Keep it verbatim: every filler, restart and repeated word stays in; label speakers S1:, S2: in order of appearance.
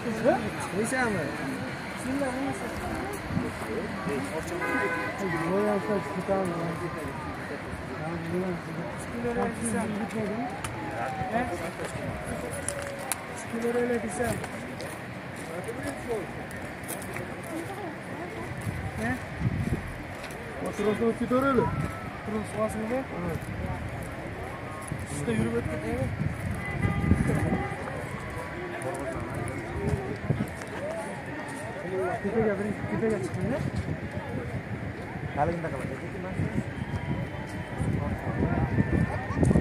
S1: Neyse mi?
S2: Şimdi neyse.
S1: Bu yaşta tutar mı?
S2: Skilere desem. He? Skilere desem. He?
S1: Oturasını tutar öyle.
S2: Turun suasını mı?
S1: Evet.
S2: Üstte yürüp ettik mi? Tepeye bir tepeye çıkın ne?
S1: Haligini de kapat.